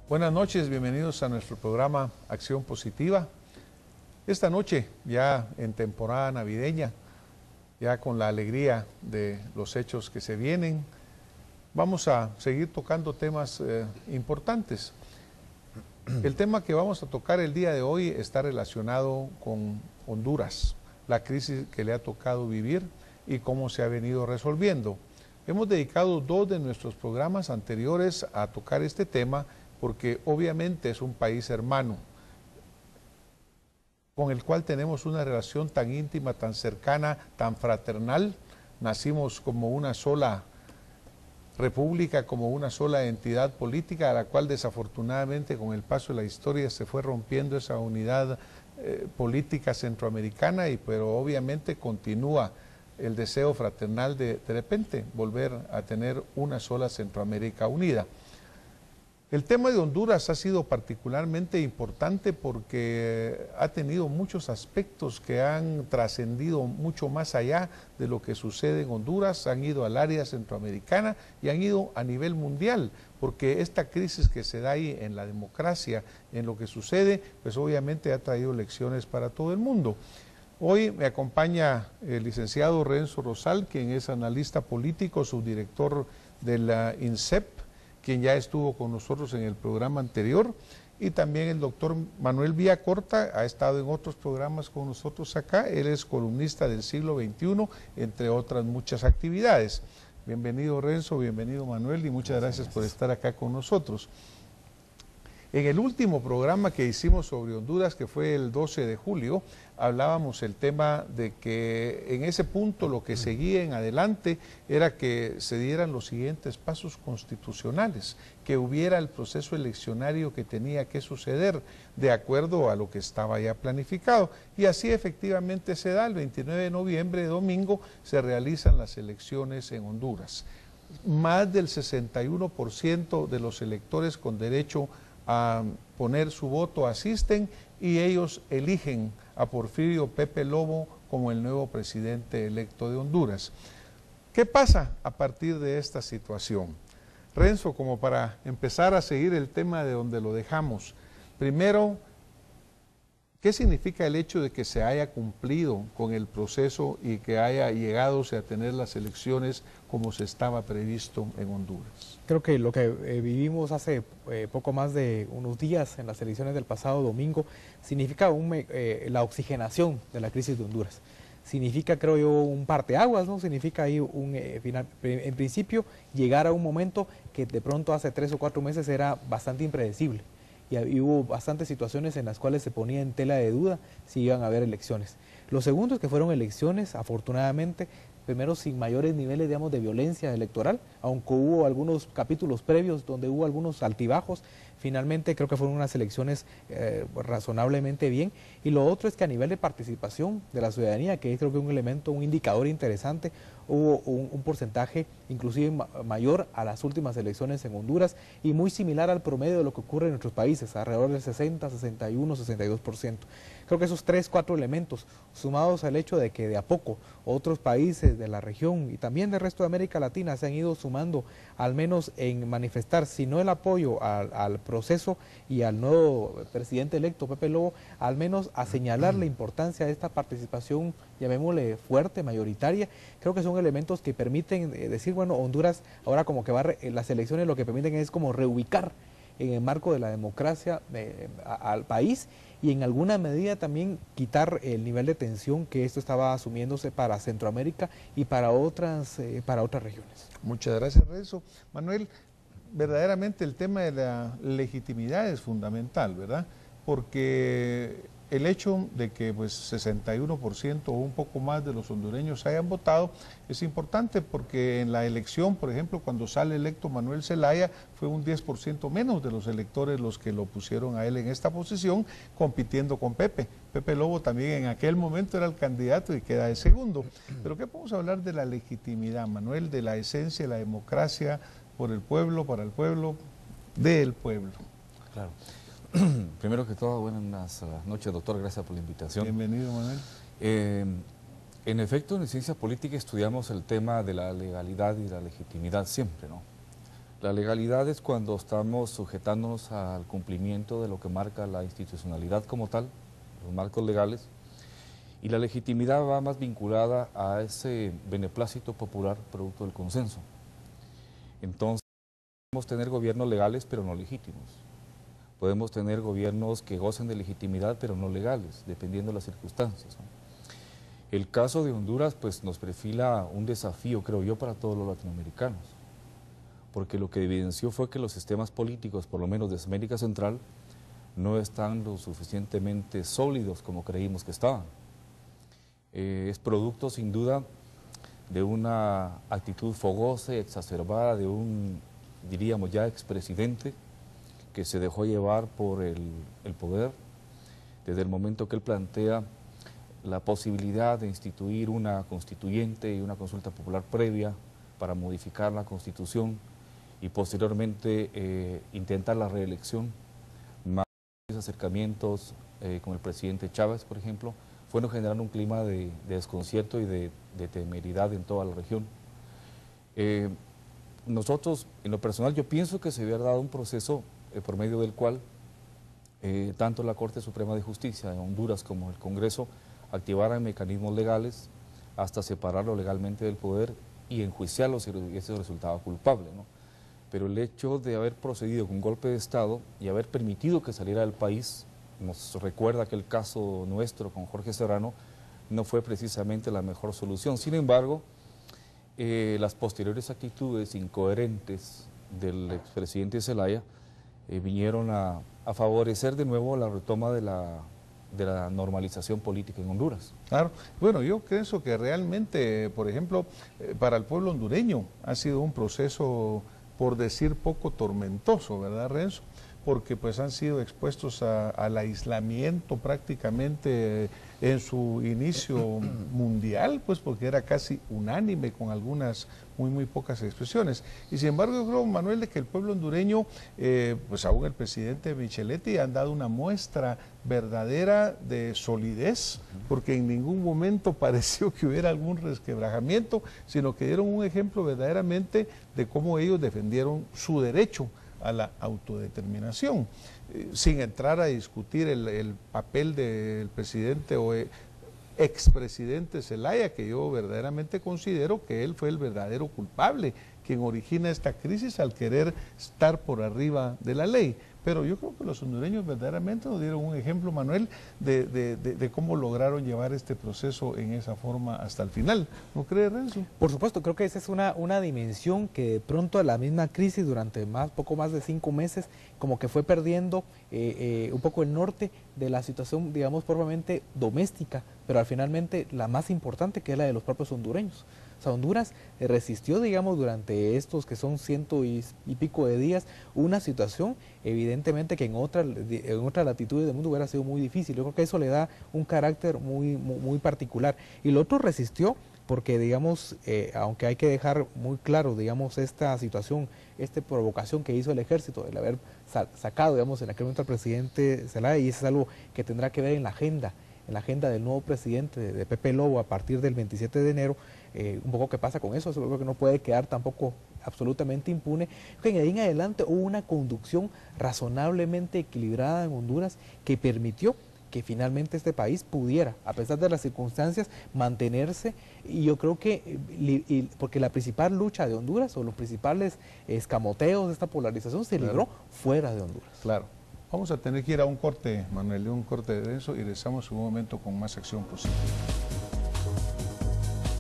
Buenas noches, bienvenidos a nuestro programa Acción Positiva. Esta noche, ya en temporada navideña, ya con la alegría de los hechos que se vienen, vamos a seguir tocando temas importantes. El tema que vamos a tocar el día de hoy está relacionado con Honduras, la crisis que le ha tocado vivir y cómo se ha venido resolviendo. Hemos dedicado 2 de nuestros programas anteriores a tocar este tema porque obviamente es un país hermano con el cual tenemos una relación tan íntima, tan cercana, tan fraternal. Nacimos como una sola república, como una sola entidad política, a la cual desafortunadamente con el paso de la historia se fue rompiendo esa unidad política centroamericana, pero obviamente continúa el deseo fraternal de repente volver a tener una sola Centroamérica unida. El tema de Honduras ha sido particularmente importante porque ha tenido muchos aspectos que han trascendido mucho más allá de lo que sucede en Honduras, han ido al área centroamericana y han ido a nivel mundial, porque esta crisis que se da ahí en la democracia, en lo que sucede, pues obviamente ha traído lecciones para todo el mundo. Hoy me acompaña el licenciado Renzo Rosal, quien es analista político, subdirector de la INSEP, quien ya estuvo con nosotros en el programa anterior, y también el doctor Manuel Villacorta, ha estado en otros programas con nosotros acá. Él es columnista del Siglo XXI, entre otras muchas actividades. Bienvenido Renzo, bienvenido Manuel, y muchas gracias por estar acá con nosotros. En el último programa que hicimos sobre Honduras, que fue el 12 de julio, hablábamos el tema de que en ese punto lo que seguía en adelante era que se dieran los siguientes pasos constitucionales, que hubiera el proceso eleccionario que tenía que suceder de acuerdo a lo que estaba ya planificado. Y así efectivamente se da. El 29 de noviembre, domingo, se realizan las elecciones en Honduras. Más del 61% de los electores con derecho a poner su voto asisten y ellos eligen a Porfirio Pepe Lobo como el nuevo presidente electo de Honduras. ¿Qué pasa a partir de esta situación? Renzo, como para empezar a seguir el tema de donde lo dejamos, primero, ¿qué significa el hecho de que se haya cumplido con el proceso y que haya llegado a tener las elecciones como se estaba previsto en Honduras? Creo que lo que vivimos hace poco más de unos días en las elecciones del pasado domingo significa la oxigenación de la crisis de Honduras. Significa, creo yo, un parteaguas, ¿no? Significa ahí en principio llegar a un momento que de pronto hace 3 o 4 meses era bastante impredecible. Y hubo bastantes situaciones en las cuales se ponía en tela de duda si iban a haber elecciones. Lo segundo es que fueron elecciones, afortunadamente, primero sin mayores niveles, digamos, de violencia electoral, aunque hubo algunos capítulos previos donde hubo algunos altibajos. Finalmente creo que fueron unas elecciones razonablemente bien. Y lo otro es que a nivel de participación de la ciudadanía, que creo que es un elemento, un indicador interesante, hubo un porcentaje inclusive mayor a las últimas elecciones en Honduras y muy similar al promedio de lo que ocurre en nuestros países, alrededor del 60, 61, 62%. Creo que esos 3, 4 elementos, sumados al hecho de que de a poco otros países de la región y también del resto de América Latina se han ido sumando, al menos en manifestar, si no el apoyo al proceso y al nuevo presidente electo, Pepe Lobo, al menos a señalar la importancia de esta participación, llamémosle fuerte, mayoritaria. Creo que son elementos que permiten decir, bueno, Honduras ahora como que las elecciones lo que permiten es como reubicar en el marco de la democracia al país y en alguna medida también quitar el nivel de tensión que esto estaba asumiéndose para Centroamérica y para otras regiones. Muchas gracias, Renzo. Manuel, verdaderamente el tema de la legitimidad es fundamental, ¿verdad? Porque el hecho de que pues 61% o un poco más de los hondureños hayan votado es importante porque en la elección, por ejemplo, cuando sale electo Manuel Zelaya, fue un 10% menos de los electores los que lo pusieron a él en esta posición, compitiendo con Pepe. Pepe Lobo también en aquel momento era el candidato y queda de segundo. Pero ¿qué podemos hablar de la legitimidad, Manuel, de la esencia de la democracia por el pueblo, para el pueblo, del pueblo? Claro. Primero que todo, buenas noches, doctor, gracias por la invitación. Bienvenido, Manuel. En efecto, en ciencia política estudiamos el tema de la legalidad y la legitimidad siempre, ¿no? La legalidad es cuando estamos sujetándonos al cumplimiento de lo que marca la institucionalidad como tal, los marcos legales, y la legitimidad va más vinculada a ese beneplácito popular producto del consenso. Entonces, podemos tener gobiernos legales pero no legítimos. Podemos tener gobiernos que gocen de legitimidad pero no legales, dependiendo de las circunstancias, ¿no? El caso de Honduras pues nos perfila un desafío, creo yo, para todos los latinoamericanos, porque lo que evidenció fue que los sistemas políticos, por lo menos de América Central, no están lo suficientemente sólidos como creímos que estaban. Es producto, sin duda, de una actitud fogosa y exacerbada de un, diríamos ya, expresidente que se dejó llevar por el poder desde el momento que él plantea la posibilidad de instituir una constituyente y una consulta popular previa para modificar la Constitución y posteriormente intentar la reelección. Más acercamientos con el presidente Chávez, por ejemplo, fueron generando un clima de desconcierto y de temeridad en toda la región. Nosotros, en lo personal, yo pienso que se había dado un proceso por medio del cual tanto la Corte Suprema de Justicia de Honduras como el Congreso activaran mecanismos legales hasta separarlo legalmente del poder y enjuiciarlo si eso resultaba culpable, ¿no? Pero el hecho de haber procedido con un golpe de Estado y haber permitido que saliera del país, nos recuerda que el caso nuestro con Jorge Serrano no fue precisamente la mejor solución. Sin embargo, las posteriores actitudes incoherentes del expresidente Zelaya vinieron a favorecer de nuevo la retoma de la normalización política en Honduras. Claro, bueno, yo pienso que realmente, por ejemplo, para el pueblo hondureño ha sido un proceso, por decir poco, tormentoso, ¿verdad, Renzo? Porque pues han sido expuestos al aislamiento prácticamente en su inicio mundial, pues porque era casi unánime con algunas muy pocas expresiones. Y sin embargo yo creo, Manuel, de que el pueblo hondureño, pues aún el presidente Micheletti han dado una muestra verdadera de solidez, porque en ningún momento pareció que hubiera algún resquebrajamiento, sino que dieron un ejemplo verdaderamente de cómo ellos defendieron su derecho a la autodeterminación, sin entrar a discutir el papel del presidente o expresidente Zelaya, que yo verdaderamente considero que él fue el verdadero culpable, quien origina esta crisis al querer estar por arriba de la ley. Pero yo creo que los hondureños verdaderamente nos dieron un ejemplo, Manuel, de cómo lograron llevar este proceso en esa forma hasta el final. ¿No cree, Renzo? Por supuesto, creo que esa es una dimensión que de pronto la misma crisis durante poco más de 5 meses como que fue perdiendo un poco el norte de la situación, digamos, propiamente doméstica, pero finalmente la más importante, que es la de los propios hondureños. O sea, Honduras resistió, digamos, durante estos que son 100 y pico de días, una situación evidentemente que en otras latitudes del mundo hubiera sido muy difícil. Yo creo que eso le da un carácter muy particular. Y lo otro resistió porque, digamos, aunque hay que dejar muy claro, digamos, esta situación, esta provocación que hizo el ejército, el haber sacado, digamos, en aquel momento al presidente Zelaya, y eso es algo que tendrá que ver en la agenda del nuevo presidente de Pepe Lobo a partir del 27 de enero, un poco qué pasa con eso creo que no puede quedar tampoco absolutamente impune. Que de ahí en adelante hubo una conducción razonablemente equilibrada en Honduras que permitió que finalmente este país pudiera, a pesar de las circunstancias, mantenerse, y yo creo que, porque la principal lucha de Honduras, o los principales escamoteos de esta polarización, se libró fuera de Honduras. Claro. Vamos a tener que ir a un corte, Manuel, un corte de eso, y regresamos en un momento con más acción positiva.